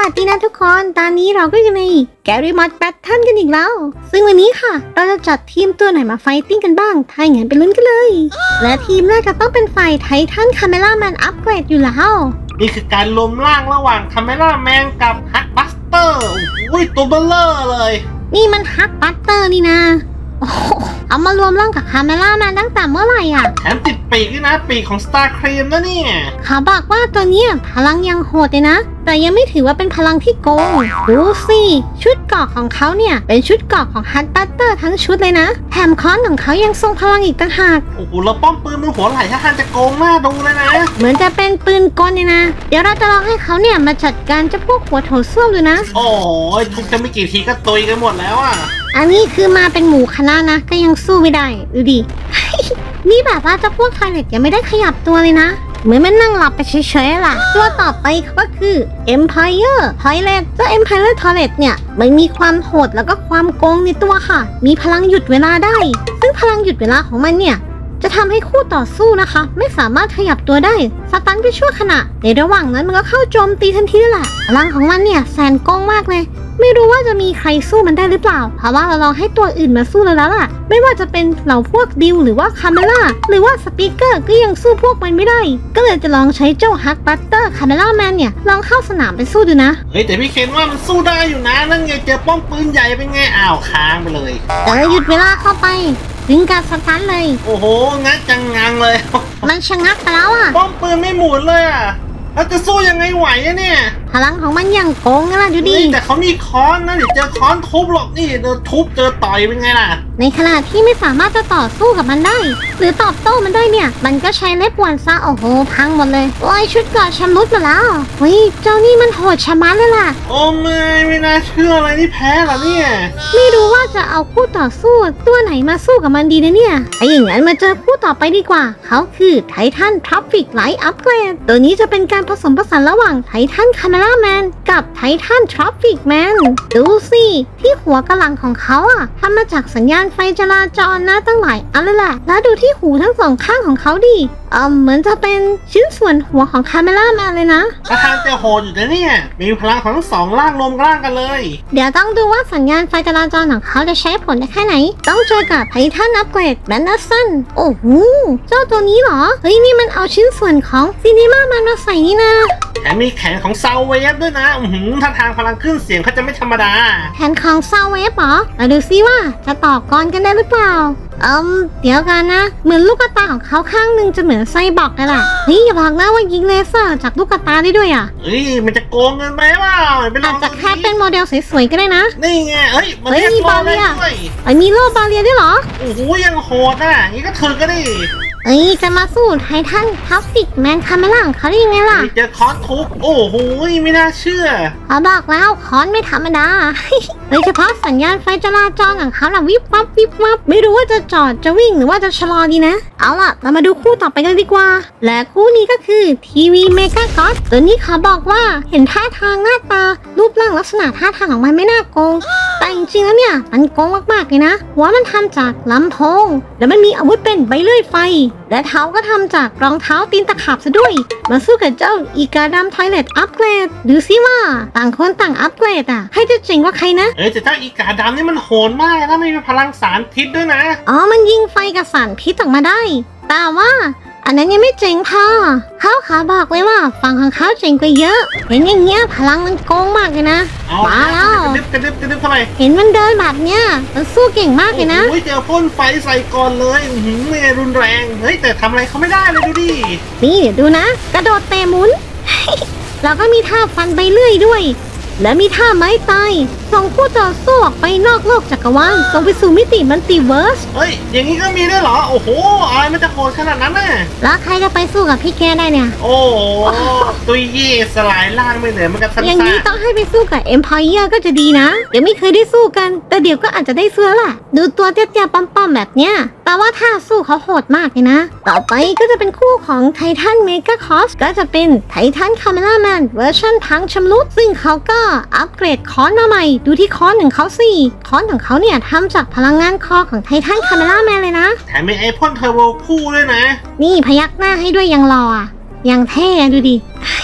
สดีนะทุกคนตอนนี้เราก็อยู่ในแกรี่มอดแบทเทิลกันอีกแล้วซึ่งวันนี้ค่ะเราจะจัดทีมตัวไหนมาไฟติ้งกันบ้างถ้าอย่างนั้นไปลุ้นกันเลยและทีมแรกก็ต้องเป็นฝ่ายไททันคาเมล่าแมนอัปเกรดอยู่แล้วนี่คือการรวมร่างระหว่างคาเมล่าแมนกับฮักบัสเตอร์อุ้ยตัวเบลเลอร์เลยนี่มันฮักบัสเตอร์นี่นะเอามารวมร่างกับคาเมล่าแมนตั้งแต่เมื่อไหร่อ่ะแถมติดปีกด้วยนะปีกของสตาร์ครีมนะเนี่ยเขาบอกว่าตัวเนี้ยพลังยังโหดเลยนะแต่ยังไม่ถือว่าเป็นพลังที่โกงดูสิชุดเกราะของเขาเนี่ยเป็นชุดเกราะของฮัตบัตเตอร์ทั้งชุดเลยนะแถมค้อนของเขายังทรงพลังอีกต่างหากโอ้โหเราป้อมปืนมือหัวไหล่ท่าทางจะโกงมากดูเลยนะเหมือนจะเป็นปืนกลเนี่ยนะเดี๋ยวเราจะลองให้เขาเนี่ยมาจัดการเจ้าพวกหัวโถส้วมดูนะโอ้ยทุกจะไม่กี่ทีก็ตุยกันหมดแล้วอ่ะอันนี้คือมาเป็นหมู่คณะนะก็ยังสู้ไม่ได้ดูดิ นี่แบบว่าเจ้าพวกไทเลตยังไม่ได้ขยับตัวเลยนะเหมือนมันนั่งหลับไปเฉยๆล่ะตัวต่อไปก็คือ Empire Toilet เจ้า Empire Toilet เนี่ยมันมีความโหดแล้วก็ความโกงในตัวค่ะมีพลังหยุดเวลาได้ซึ่งพลังหยุดเวลาของมันเนี่ยจะทำให้คู่ต่อสู้นะคะไม่สามารถขยับตัวได้สตันไปชั่วขณะในระหว่างนั้นมันก็เข้าโจมตีทันทีแหละพลังของมันเนี่ยแสนโกงมากเลยไม่รู้ว่าจะมีใครสู้มันได้หรือเปล่าเพราะว่าเราลองให้ตัวอื่นมาสู้แล้วล่ะไม่ว่าจะเป็นเหล่าพวกดิวหรือว่าคาเมล่าหรือว่าสปีกเกอร์ก็ยังสู้พวกมันไม่ได้ก็เลยจะลองใช้เจ้าฮักบัตเตอร์คาเมล่าแมนเนี่ยลองเข้าสนามไปสู้ดูนะเฮ้ยแต่พี่เคนว่ามันสู้ได้อยู่นะนั่นไงเจอป้อมปืนใหญ่เป็นไงอ้าวค้างไปเลยหยุดเวลาเข้าไปถึงการสตันเลยโอ้โหงัดจังงังเลยมันชะงักไปแล้วอ่ะป้อมปืนไม่หมุนเลยอ่ะแล้วจะสู้ยังไงไหวเนี่ยพลังของมันอย่างโกงนะดูดิแต่เขามีค้อนนะเดี๋ยวเจอค้อนทุบหรอกนี่เจอทุบเจอต่อยเป็นไงล่ะในขณะที่ไม่สามารถจะต่อสู้กับมันได้หรือตอบโต้มันได้เนี่ยมันก็ใช้เล็บวนซะโอ้โหพังหมดเลยโอ้ยชุดเกราะชำรุดหมดแล้วเฮ้ยเจ้านี่มันโหดชะมัดเลยล่ะโอ้ไม่น่าเชื่ออะไรนี่แพ้เหรอเนี่ยไม่รู้ว่าจะเอาคู่ต่อสู้ตัวไหนมาสู้กับมันดีนะเนี่ยไอ้อย่างนั้นมาเจอคู่ต่อไปดีกว่าเขาคือไททันทรัฟฟิกไลท์อัปเกรดตัวนี้จะเป็นการผสมผสานระหว่างไททันคาเมล่าแมนกับไททันทรัฟฟิกแมนดูสิที่หัวกระหลังของเขาอ่ะทำมาจากสัญญาณไฟจราจรนะตั้งหลายอันเลยแหละแล้วดูที่หูทั้งสองข้างของเขาดิเหมือนจะเป็นชิ้นส่วนหัวของคาเมล่าแมนเลยนะท่าทางจะโหดอยู่นะเนี่ยมีพลังของทั้งสองร่างรวมร่างกันเลยเดี๋ยวต้องดูว่าสัญญาณไฟจราจรของเขาจะใช้ผลได้แค่ไหนต้องเจอกับไททันอัปเกรดแมนนัสซันโอ้โหเจ้าตัวนี้เหรอเฮ้ยนี่มันเอาชิ้นส่วนของซีนีมามันมาใส่นี่นะแถมมีแขนของซาวเวฟด้วยนะท่าทางพลังขึ้นเสียงเขาจะไม่ธรรมดาแขนของซาวเวฟเหรอมาดูซิว่าจะต่อกรกันได้หรือเปล่าเดี๋ยวกันนะเหมือนลูกตาของเขาข้างหนึ่งจะเหมือนไซบอร์กเลยล่ะนี่อย่าบอกนะว่ายิงเลเซอร์จากลูกตาได้ด้วยอ่ะมันจะโกงเงินไปเปล่าอาจจะแค่เป็นโมเดลสวยๆก็ได้นะนี่ไงมันมีบาเรียมีโล่บาเรียด้วยเหรอโอ้โหยังโหดอ่ะงี้ก็ถือก็ดิจะมาสู้ไททันทัฟฟิกแมนคาเมล่าเขาได้ยังไงล่ะเจอค้อนทุบโอ้โหไม่น่าเชื่อเขาบอกแล้วค้อนไม่ธรรมดาโดยเฉพาะสัญญาณไฟจราจรของเขาล่ะวิบวับวิบวับไม่รู้ว่าจะจอดจะวิ่งหรือว่าจะชะลอดีนะเอาล่ะเรามาดูคู่ต่อไปกันดีกว่าและคู่นี้ก็คือทีวีเมกาก็อดตัวนี้เขาบอกว่าเห็นท่าทางหน้าตารูปร่างลักษณะท่าทางของมันไม่น่าโกงแต่จริงๆแล้วเนี่ยมันโกงมากๆเลยนะหัวมันทำจากลำโพงแล้วมันมีอาวุธเป็นใบเลื่อยไฟและเท้าก็ทำจากรองเท้าตีนตะขาบซะด้วยมาสู้กับเจ้าอีกาดัมทอยเลตอัปเกรดดูซิว่าต่างคนต่างอัปเกรดอ่ะใครจะเจ๋งกว่าใครนะแต่เจ้าอีกาดัมนี่มันโหดมากนะไม่มีพลังสารพิษด้วยนะมันยิงไฟกับสารพิษออกมาได้แต่ว่าอันนั้นยังไม่เจ๋งพอเขาขาบอกเลยว่าฝั่งของเขาเจ๋งกว่าเยอะเห็นอย่างเงี้ยพลังมันโกงมากเลยนะมาแล้วกระดึบทำไมเห็นมันเดินแบบเนี้ยมันสู้เก่งมากเลยนะโอ้ยเจอพ่นไฟใส่ก่อนเลยไม่รุนแรงแต่ทำอะไรเขาไม่ได้เลยดูดินี่ดูนะกระโดดเตะหมุน แล้วก็มีท่าฟันใบเลื่อยด้วยและมีท่าไม้ตายส่งผู้ต่อสู้ออกไปนอกโลกจักรวาลส่งไปสู่มิติมัลติเวิร์สอย่างนี้ก็มีด้วยเหรอโอ้โหอะไรมันจะโหดขนาดนั้นน่ะแล้วใครจะไปสู้กับพี่แกได้เนี่ยโอ้ตุยเย่สลายล่างไม่เหลือมันกับสันอย่างนี้ต้องให้ไปสู้กับ Empire ก็จะดีนะเดี๋ยวไม่เคยได้สู้กันแต่เดี๋ยวก็อาจจะได้สู้แหละดูตัวเตี้ยๆป้อมๆแบบเนี้ยแต่ว่าท่าสู้เขาโหดมากเลยนะต่อไปก็จะเป็นคู่ของไททันเมกาคอสก็จะเป็นไททันคาเมล่าแมนเวอร์ชันพังชำรุดซึ่งเขาก็อัปเกรดค้อนมาใหม่ดูที่ค้อนของเขาสิค้อนของเขาเนี่ยทำจากพลังงานคอของไททันคาเมล่าแมนเลยนะแถมมีไอพ่นเทอร์โบคู่ด้วยนะนี่พยักหน้าให้ด้วยยังรออย่างเท่ดูดิ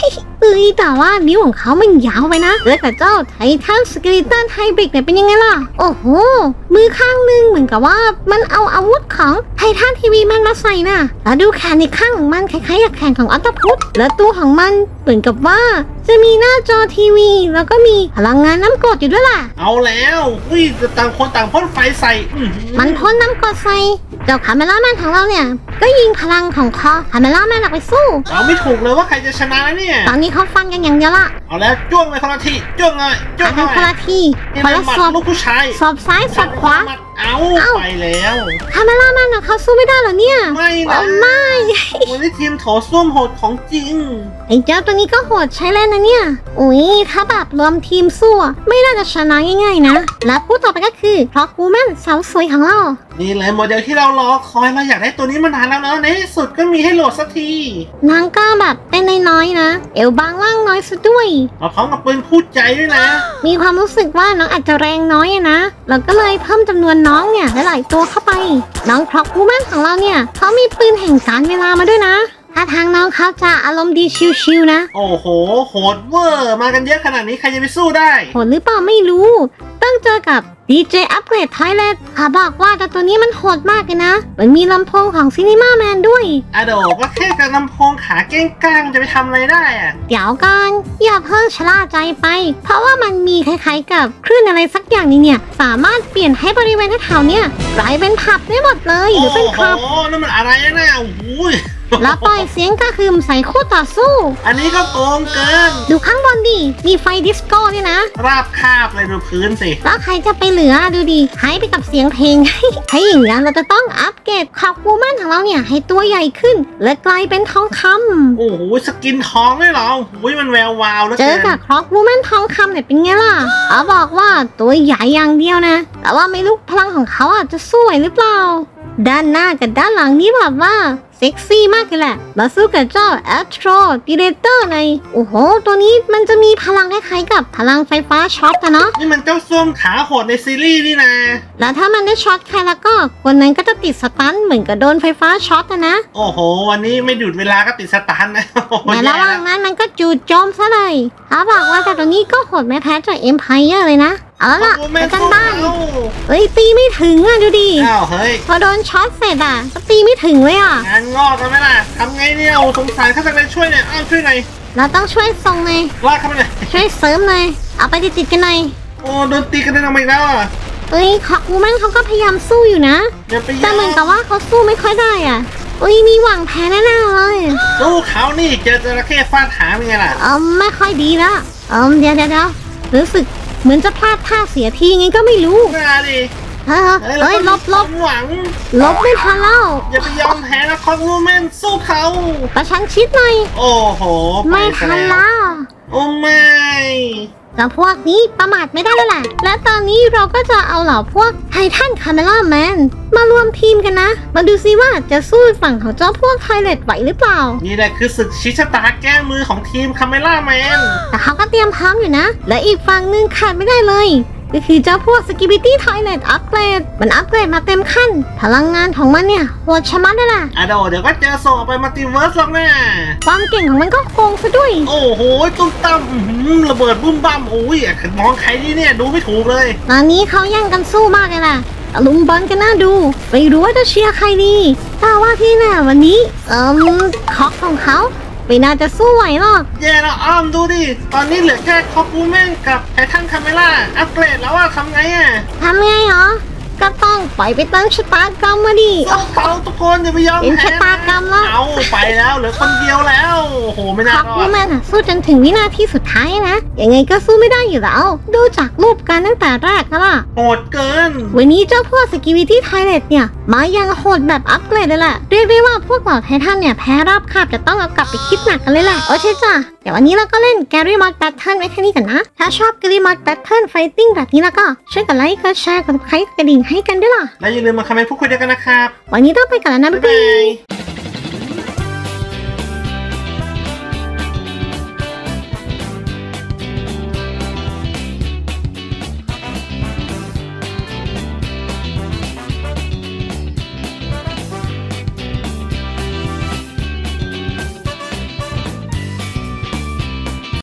แต่ว่านิ้วของเขามันยาวไปนะแล้วกับเจ้าไททันสเกลิตันไฮบริดเนี่ยเป็นยังไงล่ะโอ้โหมือข้างนึงเหมือนกับว่ามันเอาอาวุธของไททันทีวีแมนมาใส่น่ะแล้วดูแขนอีกข้างของมันคล้ายๆกับแขนของออตพุสแล้วตัวของมันเหมือนกับว่าจะมีหน้าจอทีวีแล้วก็มีพลังงานน้ำกรดอยู่ด้วยล่ะเอาแล้วต่างคนต่างพ่นไฟใส่มันพ่นน้ำกรดใส่เจ้าคาเมล่าแมนของเราเนี่ยก็ยิงพลังของคาเมล่าแมนออกไปสู้เราไม่ถูกเลยว่าใครจะชนะเนี่ยตอนนี้เขาฟันกันอย่างเดียวละเอาแล้วจ้วงเลยคนละทีจ้วงเลยจ้วงเลยคนละทีคนละศอกลูกผู้ชายศอกซ้ายศอกขวาเอาไปแล้วคาเมล่าแมนเขาสู้ไม่ได้เหรอเนี่ยไม่นะไม่วันนี้ทีมโถส้วมโหดของจริงไอ้เจ้าตัวนี้ก็โหดใช้เล่นนะเนี่ยอุ้ยถ้าแบบรวมทีมสู้ไม่น่าจะชนะง่ายๆนะและผู้ต่อไปก็คือพร็อกวูแมนสาวสวยของเรานี่เลยโมเดลที่เรารอคอยเราอยากได้ตัวนี้มานานแล้วนะในที่สุดก็มีให้โหลดสักทีนางก็แบบเป็นน้อยๆนะเอวบางล่างน้อยซะด้วยพร้อมกับปืนคู่ใจด้วยนะมีความรู้สึกว่าน้องอาจจะแรงน้อยนะเราก็เลยเพิ่มจำนวนน้องเนี่ยหลายตัวเข้าไปน้องพร็อกวูแมนของเราเนี่ยเขามีปืนแห่งการเวลามาด้วยนะถ้าทางน้องเขาจะอารมณ์ดีชิวๆนะโอ้โหโหดเวอร์มากันเยอะขนาดนี้ใครจะไปสู้ได้โหดหรือเปล่าไม่รู้ต้องเจอกับ DJ Upgrade Thailand เขาบอกว่าตัวนี้มันโหดมากเลยนะมันมีลำโพงของ Cinema Man ด้วยโดก็แค่กับลำโพงขาเก้งก้างจะไปทำอะไรได้อะเดี๋ยวกันอย่าเพิ่งชะล่าใจไปเพราะว่ามันมีคล้ายๆกับคลื่นอะไรสักอย่างนี้เนี่ยสามารถเปลี่ยนให้บริเวณแถวๆเนี่ยกลายเป็นผับได้หมดเลยหรือเป็นคลับโอ้โหนั่นมันอะไรนะโอ้โหแล้วปล่อยเสียงกระหึ่มใส่คู่ต่อสู้อันนี้ก็โกงเกินดูข้างบนดิมีไฟดิสโก้เนี่ยนะราบคาบเลยดูพื้นสิแล้วใครจะไปเหลือดูดิหายไปกับเสียงเพลง ให้อย่างนั้นเราจะต้องอัปเกรดขอบวูแมนของเราเนี่ยให้ตัวใหญ่ขึ้นและกลายเป็นทองคำโอ้โหสกินทองเลยเหรอโอ้ยมันแวววาวแล้วเจอกับขอบวูแมนทองคำเนี่ยเป็นไงล่ะเขาบอกว่าตัวใหญ่อย่างเดียวนะแต่ว่าไม่รู้พลังของเขาอาจจะสู้ไหวหรือเปล่าด้านหน้ากับด้านหลังนี้แบบว่าเซ็กซี่มากเลยแหละมาสู้กับเจ้า Astro Predator ในโอ้โหตัวนี้มันจะมีพลังคล้ายๆกับพลังไฟฟ้าช็อตนะเนาะนี่มันเจ้าส้วมขาโหดในซีรีส์นี่นะแล้วถ้ามันได้ช็อตใครแล้วก็คนนั้นก็จะติดสตันเหมือนกับโดนไฟฟ้าช็อตนะโอ้โหวันนี้ไม่หยุดเวลาก็ติดสตันนะแต่ระหว่างนั้นมันก็จู่โจมซะเลยเขาบอกว่าแต่ตัวนี้ก็โหดไม่แพ้จาก Empire เลยนะเอาล่ะไปกันบ้านตีไม่ถึงดูดิพอโดนช็อตเสร็จก็ตีไม่ถึงเลยงานงอกกันไหมล่ะทำไงเนี่ยสงสารข้าจะไปช่วยเนี่ยช่วยหน่อยเราต้องช่วยส่งเลยลากเข้าไปเลยช่วยเสริมเลยเอาไปติดกันหน่อยโอ้โดนตีกันได้ทำไมแล้วขอบวูแมนเขาก็พยายามสู้อยู่นะแต่เหมือนกับว่าเขาสู้ไม่ค่อยได้มีหวังแพ้แน่ๆเลยสู้เขานี่เจอจระเข้ฟาดหางเป็นไงล่ะไม่ค่อยดีแล้วเดี๋ยวรู้สึกเหมือนจะพลาดท่าเสียทีไงก็ไม่รู้มาดิลบหวังลบไม่ทันแล้วอย่าไปยอมแพ้นะคอนวูแมนสู้เขาประชันชิดหน่อยโอ้โหไม่ทันแล้วโอ้ไม่แต่พวกนี้ประมาทไม่ได้แล้วแหละและตอนนี้เราก็จะเอาเหล่าพวกไททันคาเมล่าแมนมารวมทีมกันนะมาดูซิว่าจะสู้ฝั่งของเจ้าพวกไทเลตไหวหรือเปล่านี่แหละคือศึกชิชะตาแก้มือของทีมคาเมล่าแมนแต่เขาก็เตรียมพร้อมอยู่นะและอีกฝั่งนึงขาดไม่ได้เลยก็คือเจ้าพวกสกิบิตี้ไทเลตอัปเกรดมันอัปเกรดมาเต็มขั้นพลังงานของมันเนี่ยโหดชะมัดเลยล่ะเดี๋ยวก็เจอโซไปมัลติเวิร์สหรอกนะความเก่งของมันก็โกงซะด้วยโอ้โหตุ้มตั้มระเบิดบุ้มบั้มโอ้ยมองใครนี่เนี่ยดูไม่ถูกเลยตอนนี้เขาแย่งกันสู้มากเลยล่ะตะลุมบอลกันน่าดูไปรู้ว่าจะเชียร์ใครดีถ้าว่าพี่น่ะวันนี้คอกของเขาไม่น่าจะสู้ไหวหรอกแย่แล้วดูดิตอนนี้เหลือแค่คอปวูแมนกับไททันคาเมล่าอัปเกรดแล้วทำไงทำไงเหรอก็ต้องปล่อยไปตั้งชะตากรรมมาดิเขาทุกคนอย่าไปยอมเป็นชะตากรรมแล้วเอาไปแล้วเหลือคนเดียวแล้วโอ้โหไม่น่ารอดคอปวูแมนสู้จนถึงวินาทีสุดท้ายนะยังไงก็สู้ไม่ได้อยู่แล้วดูจากรูปกันตั้งแต่แรกแล้วล่ะโหดเกินวันนี้เจ้าพวกสกิวิตี้ไทเลตเนี่ยมายังโหดแบบอัปเกรดเลยแหละเรียกได้ว่าพวกเหล่าไททันเนี่ยแพ้ราบคาบจะต้องเอากลับไปคิดหนักกันเลยแหละโอเคจ้ะเดี๋ยววันนี้เราก็เล่น Gary Mod Battle ไว้แค่นี้กันนะถ้าชอบ Gary Mod Battle Fighting แบบนี้แล้วก็ช่วยกดไลค์กดแชร์กดไลค์กระดิ่งให้กันด้วยล่ะและอย่าลืมมาคอมเมนต์พูดคุยกันนะครับวันนี้ต้องไปก่อนแล้วนะบ๊ายบาย